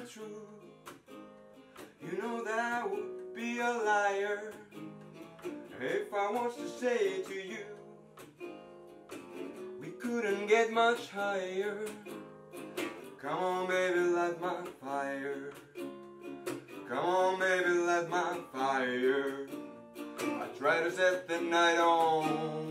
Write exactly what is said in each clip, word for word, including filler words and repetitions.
true. You know that I would be a liar if I was to say to you we couldn't get much higher. Come on baby, light my fire. Come on baby, light my fire. I try to set the night on.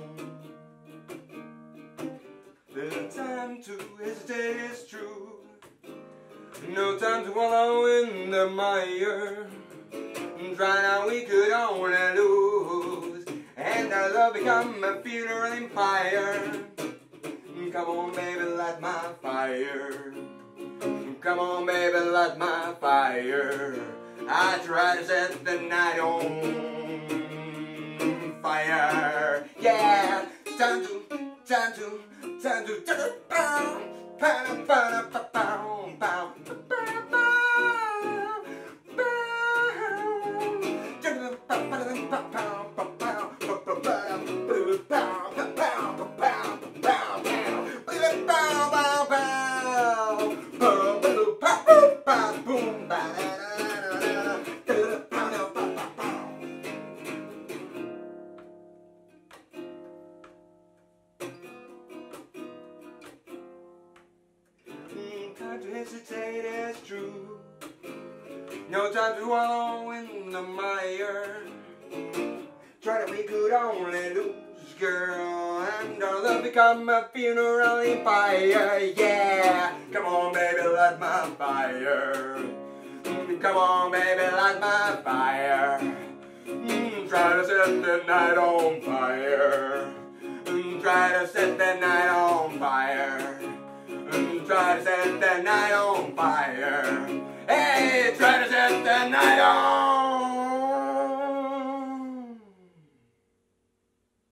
There's no time to hesitate, it's true. No time to wallow in the mire. Try now, we could only lose, and our love become a funeral empire. Come on baby, light my fire. Come on baby, light my fire. I try to set the night on fire. Yeah, time to, time to, time to, time to, pow, pow, pow, pow, pow, pow, time to hesitate, it's true. No time to wallow in the mire. Try that we could only lose, girl, and our love become a funeral empire. Yeah, come on baby, light my fire. Come on baby, light my fire. Mm, try to set the night on fire. Mm, try to set the night on fire. Mm, try to set the night on fire. Hey, try to set the night